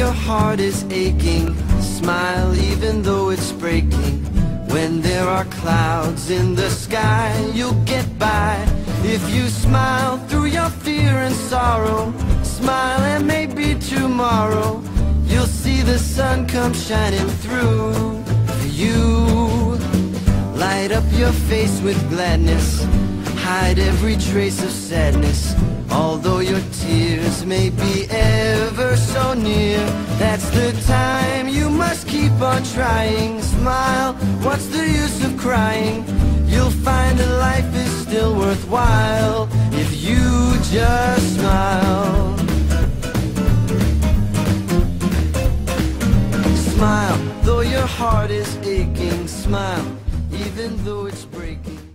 your heart is aching, smile even though it's breaking. When there are clouds in the sky, you'll get by. If you smile through your fear and sorrow, smile and maybe tomorrow you'll see the sun come shining through for you. Light up your face with gladness, hide every trace of sadness. Although your tears may be ever so near, that's the time you must keep on trying. Smile, what's the use of crying? You'll find that life is still worthwhile if you just smile. Smile, though your heart is aching. Smile, even though it's breaking.